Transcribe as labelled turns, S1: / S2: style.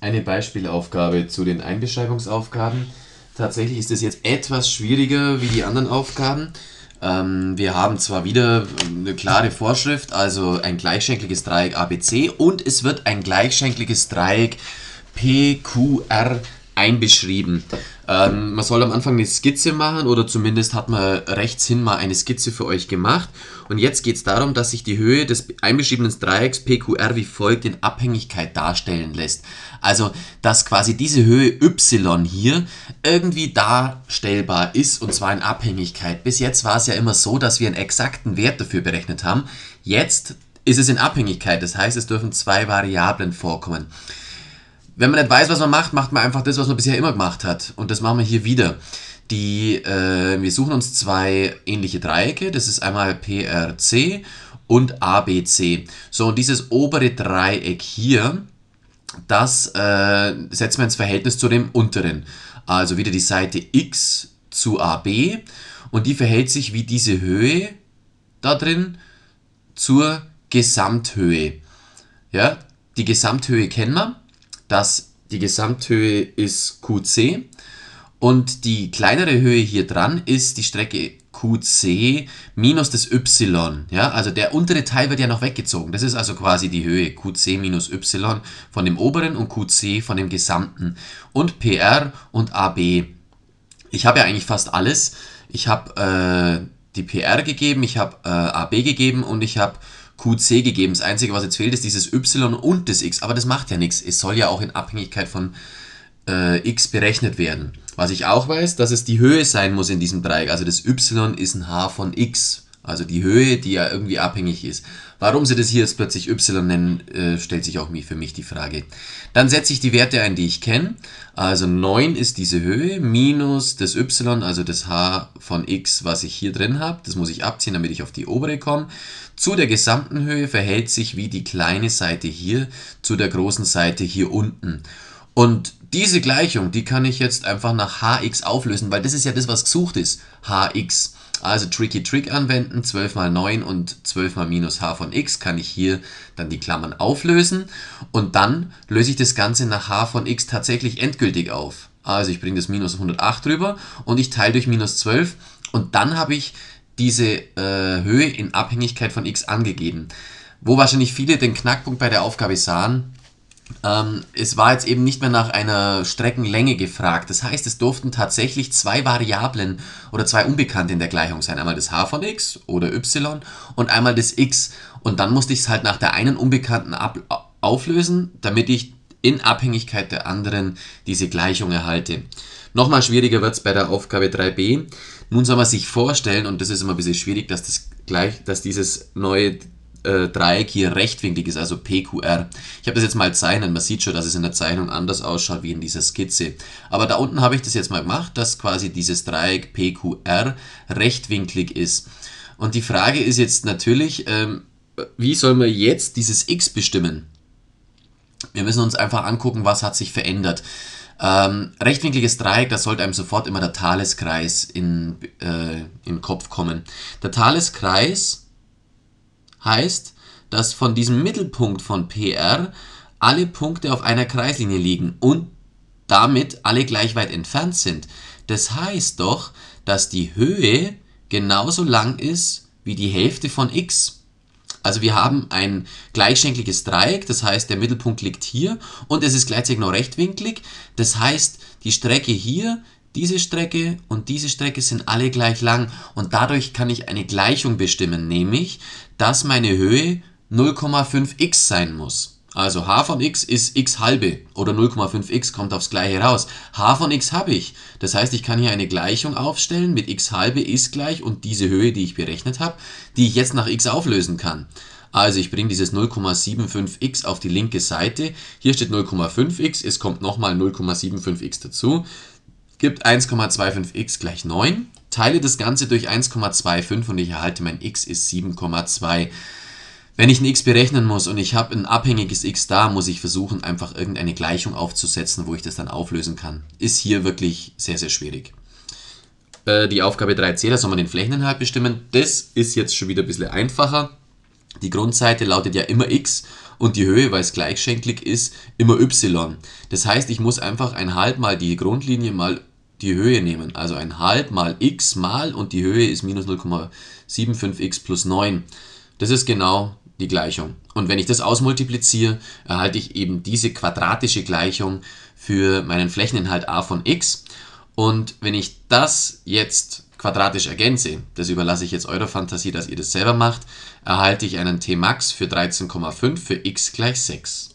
S1: eine Beispielaufgabe zu den Einbeschreibungsaufgaben. Tatsächlich ist es jetzt etwas schwieriger wie die anderen Aufgaben. Wir haben zwar wieder eine klare Vorschrift, also ein gleichschenkliges Dreieck ABC und es wird ein gleichschenkliges Dreieck PQR einbeschrieben. Man soll am Anfang eine Skizze machen oder zumindest hat man rechts hin mal eine Skizze für euch gemacht. Und jetzt geht es darum, dass sich die Höhe des einbeschriebenen Dreiecks PQR wie folgt in Abhängigkeit darstellen lässt. Also, dass quasi diese Höhe y hier irgendwie darstellbar ist und zwar in Abhängigkeit. Bis jetzt war es ja immer so, dass wir einen exakten Wert dafür berechnet haben. Jetzt ist es in Abhängigkeit, das heißt, es dürfen zwei Variablen vorkommen. Wenn man nicht weiß, was man macht, macht man einfach das, was man bisher immer gemacht hat. Und das machen wir hier wieder. Wir suchen uns zwei ähnliche Dreiecke. Das ist einmal PRC und ABC. So, und dieses obere Dreieck hier, das setzen wir ins Verhältnis zu dem unteren. Also wieder die Seite x zu AB. Und die verhält sich wie diese Höhe da drin zur Gesamthöhe. Ja, die Gesamthöhe kennen wir. Die Gesamthöhe ist QC und die kleinere Höhe hier dran ist die Strecke QC minus das Y. Ja, also der untere Teil wird ja noch weggezogen. Das ist also quasi die Höhe QC minus Y von dem oberen und QC von dem gesamten. Und PR und AB. Ich habe ja eigentlich fast alles. Ich habe die PR gegeben, ich habe AB gegeben und ich habe QC gegeben. Das Einzige, was jetzt fehlt, ist dieses Y und das X. Aber das macht ja nichts. Es soll ja auch in Abhängigkeit von X berechnet werden. Was ich auch weiß, dass es die Höhe sein muss in diesem Dreieck. Also das Y ist ein H von X. Also die Höhe, die ja irgendwie abhängig ist. Warum sie das hier jetzt plötzlich Y nennen, stellt sich auch für mich die Frage. Dann setze ich die Werte ein, die ich kenne. Also 9 ist diese Höhe minus das Y, also das H von X, was ich hier drin habe. Das muss ich abziehen, damit ich auf die obere komme. Zu der gesamten Höhe verhält sich wie die kleine Seite hier zu der großen Seite hier unten. Und diese Gleichung, die kann ich jetzt einfach nach Hx auflösen, weil das ist ja das, was gesucht ist. Hx. Also Tricky Trick anwenden, 12 mal 9 und 12 mal minus h von x, kann ich hier dann die Klammern auflösen. Und dann löse ich das Ganze nach h von x tatsächlich endgültig auf. Also ich bringe das minus 108 drüber und ich teile durch minus 12 und dann habe ich diese Höhe in Abhängigkeit von x angegeben. Wo wahrscheinlich viele den Knackpunkt bei der Aufgabe sahen, es war jetzt eben nicht mehr nach einer Streckenlänge gefragt. Das heißt, es durften tatsächlich zwei Variablen oder zwei Unbekannte in der Gleichung sein. Einmal das h von x oder y und einmal das x. Und dann musste ich es halt nach der einen Unbekannten auflösen, damit ich in Abhängigkeit der anderen diese Gleichung erhalte. Nochmal schwieriger wird es bei der Aufgabe 3b. Nun soll man sich vorstellen, und das ist immer ein bisschen schwierig, dass dieses neue Dreieck hier rechtwinklig ist, also PQR. Ich habe das jetzt mal zeichnen, man sieht schon, dass es in der Zeichnung anders ausschaut wie in dieser Skizze. Aber da unten habe ich das jetzt mal gemacht, dass quasi dieses Dreieck PQR rechtwinklig ist. Und die Frage ist jetzt natürlich, wie soll man jetzt dieses X bestimmen? Wir müssen uns einfach angucken, was hat sich verändert. Rechtwinkliges Dreieck, da sollte einem sofort immer der Thaleskreis in den Kopf kommen. Der Thaleskreis heißt, dass von diesem Mittelpunkt von PR alle Punkte auf einer Kreislinie liegen und damit alle gleich weit entfernt sind. Das heißt doch, dass die Höhe genauso lang ist wie die Hälfte von x. Also wir haben ein gleichschenkliges Dreieck, das heißt, der Mittelpunkt liegt hier und es ist gleichzeitig noch rechtwinklig. Das heißt, die Strecke hier, diese Strecke und diese Strecke sind alle gleich lang und dadurch kann ich eine Gleichung bestimmen, nämlich, dass meine Höhe 0,5x sein muss. Also h von x ist x halbe oder 0,5x kommt aufs Gleiche raus. h von x habe ich. Das heißt, ich kann hier eine Gleichung aufstellen mit x halbe ist gleich und diese Höhe, die ich berechnet habe, die ich jetzt nach x auflösen kann. Also ich bringe dieses 0,75x auf die linke Seite. Hier steht 0,5x, es kommt nochmal 0,75x dazu. Gibt 1,25x gleich 9. Teile das Ganze durch 1,25 und ich erhalte mein x ist 7,2. Wenn ich ein x berechnen muss und ich habe ein abhängiges x da, muss ich versuchen, einfach irgendeine Gleichung aufzusetzen, wo ich das dann auflösen kann. Ist hier wirklich sehr, sehr schwierig. Die Aufgabe 3c, da soll man den Flächeninhalt bestimmen. Das ist jetzt schon wieder ein bisschen einfacher. Die Grundseite lautet ja immer x und die Höhe, weil es gleichschenklig ist, immer y. Das heißt, ich muss einfach 1/2 mal die Grundlinie mal die Höhe nehmen. Also 1/2 mal x mal und die Höhe ist minus 0,75x plus 9. Das ist genau die Gleichung. Und wenn ich das ausmultipliziere, erhalte ich eben diese quadratische Gleichung für meinen Flächeninhalt a von x. Und wenn ich das jetzt quadratisch ergänze, das überlasse ich jetzt eurer Fantasie, dass ihr das selber macht, erhalte ich einen Tmax für 13,5 für x gleich 6.